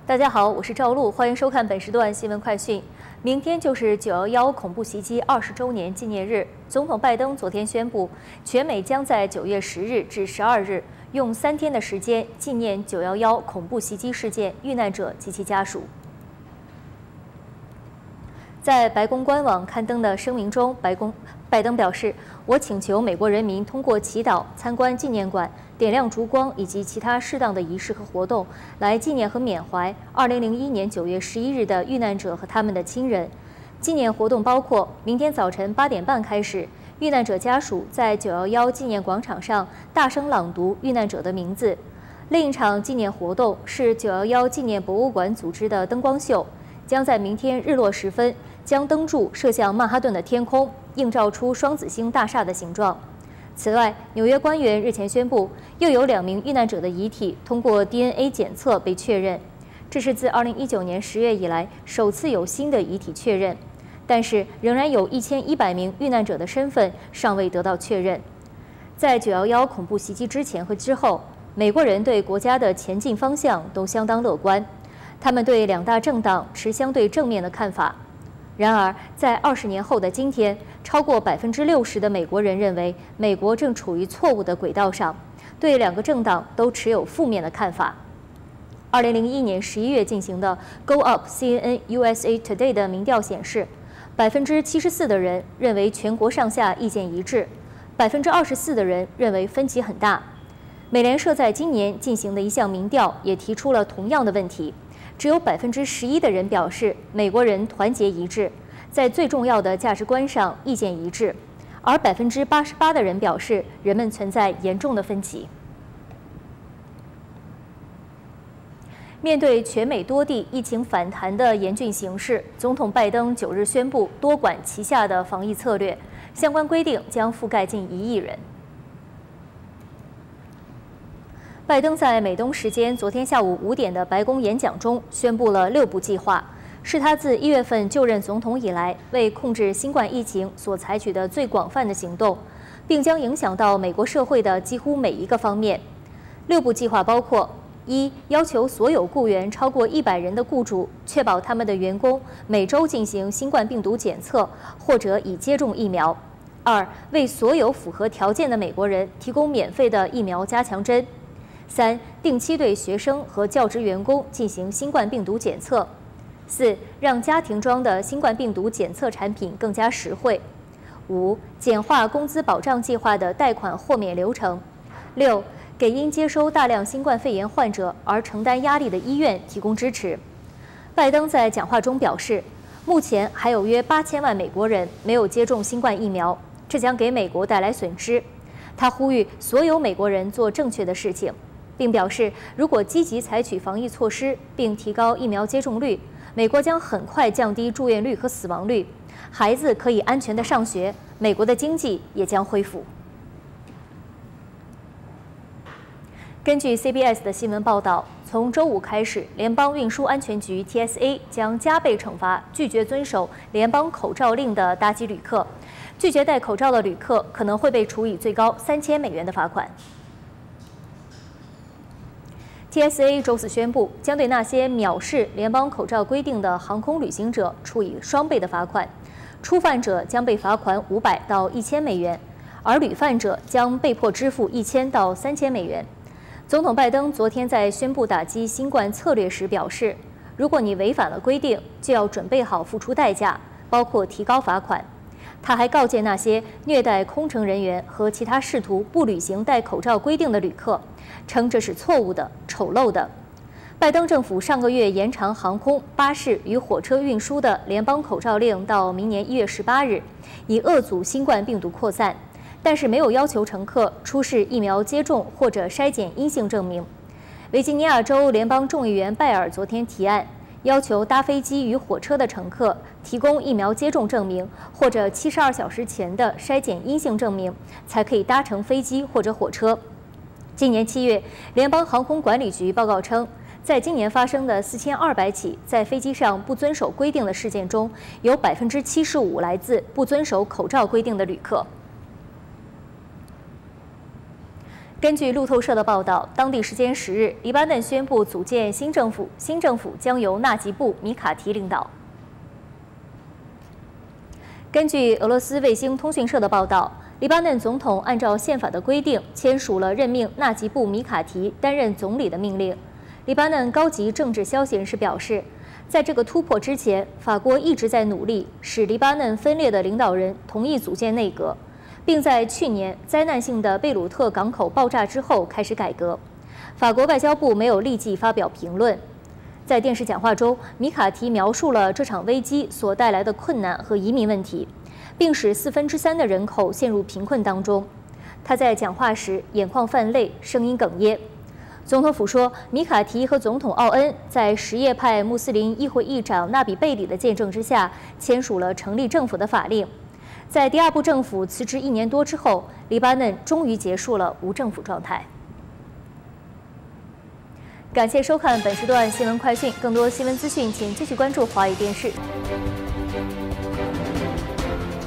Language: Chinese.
大家好，我是赵露，欢迎收看本时段新闻快讯。明天就是911恐怖袭击20周年纪念日。总统拜登昨天宣布，全美将在9月10日至12日用3天的时间纪念911恐怖袭击事件遇难者及其家属。在白宫官网刊登的声明中，拜登表示：“我请求美国人民通过祈祷、参观纪念馆、点亮烛光以及其他适当的仪式和活动，来纪念和缅怀2001年9月11日的遇难者和他们的亲人。纪念活动包括明天早晨8点半开始，遇难者家属在911纪念广场上大声朗读遇难者的名字。另一场纪念活动是911纪念博物馆组织的灯光秀，将在明天日落时分将灯柱射向曼哈顿的天空，映照出双子星大厦的形状。此外，纽约官员日前宣布，又有2名遇难者的遗体通过 DNA 检测被确认，这是自2019年10月以来首次有新的遗体确认，但是仍然有1100名遇难者的身份尚未得到确认。在911恐怖袭击之前和之后，美国人对国家的前进方向都相当乐观，他们对2大政党持相对正面的看法。然而，在20年后的今天，超过60%的美国人认为美国正处于错误的轨道上，对2个政党都持有负面的看法。2001年11月进行的 Go Up CNN USA Today 的民调显示，74%的人认为全国上下意见一致，24%的人认为分歧很大。美联社在今年进行的一项民调也提出了同样的问题。只有11%的人表示美国人团结一致，在最重要的价值观上意见一致，而88%的人表示人们存在严重的分歧。面对全美多地疫情反弹的严峻形势，总统拜登9日宣布多管齐下的防疫策略，相关规定将覆盖近1亿人。拜登在美东时间昨天下午5点的白宫演讲中宣布了6步计划，是他自1月份就任总统以来为控制新冠疫情所采取的最广泛的行动，并将影响到美国社会的几乎每一个方面。6步计划包括：1. 要求所有雇员超过100人的雇主确保他们的员工每周进行新冠病毒检测或者已接种疫苗； 2. 为所有符合条件的美国人提供免费的疫苗加强针； 3. 定期对学生和教职员工进行新冠病毒检测； 4. 让家庭装的新冠病毒检测产品更加实惠； 5. 简化工资保障计划的贷款豁免流程； 6. 给因接收大量新冠肺炎患者而承担压力的医院提供支持。拜登在讲话中表示，目前还有约8000万美国人没有接种新冠疫苗，这将给美国带来损失。他呼吁所有美国人做正确的事情，并表示，如果积极采取防疫措施并提高疫苗接种率，美国将很快降低住院率和死亡率，孩子可以安全地上学，美国的经济也将恢复。根据 CBS 的新闻报道，从周5开始，联邦运输安全局 TSA 将加倍惩罚拒绝遵守联邦口罩令的搭机旅客。拒绝戴口罩的旅客可能会被处以最高3000美元的罚款。TSA 周四宣布，将对那些藐视联邦口罩规定的航空旅行者处以双倍的罚款，初犯者将被罚款500到1000美元，而屡犯者将被迫支付1000到3000美元。总统拜登昨天在宣布打击新冠策略时表示，如果你违反了规定，就要准备好付出代价，包括提高罚款。他还告诫那些虐待空乘人员和其他试图不履行戴口罩规定的旅客，称这是错误的、丑陋的。拜登政府上个月延长航空、巴士与火车运输的联邦口罩令到明年1月18日，以遏阻新冠病毒扩散，但是没有要求乘客出示疫苗接种或者筛检阴性证明。维吉尼亚州联邦众议员拜尔昨天提案，要求搭飞机与火车的乘客提供疫苗接种证明或者72小时前的筛检阴性证明，才可以搭乘飞机或者火车。今年7月，联邦航空管理局报告称，在今年发生的4200起在飞机上不遵守规定的事件中，有75%来自不遵守口罩规定的旅客。 根据路透社的报道，当地时间10日，黎巴嫩宣布组建新政府，新政府将由纳吉布·米卡提领导。根据俄罗斯卫星通讯社的报道，黎巴嫩总统按照宪法的规定签署了任命纳吉布·米卡提担任总理的命令。黎巴嫩高级政治消息人士表示，在这个突破之前，法国一直在努力使黎巴嫩分裂的领导人同意组建内阁。并在去年灾难性的贝鲁特港口爆炸之后开始改革。法国外交部没有立即发表评论。在电视讲话中，米卡提描述了这场危机所带来的困难和移民问题，并使3/4的人口陷入贫困当中。他在讲话时眼眶泛泪，声音哽咽。总统府说，米卡提和总统奥恩在什叶派穆斯林议会议长纳比贝里的见证之下，签署了成立政府的法令。在第二部政府辞职1年多之后，黎巴嫩终于结束了无政府状态。感谢收看本时段新闻快讯，更多新闻资讯请继续关注华语电视。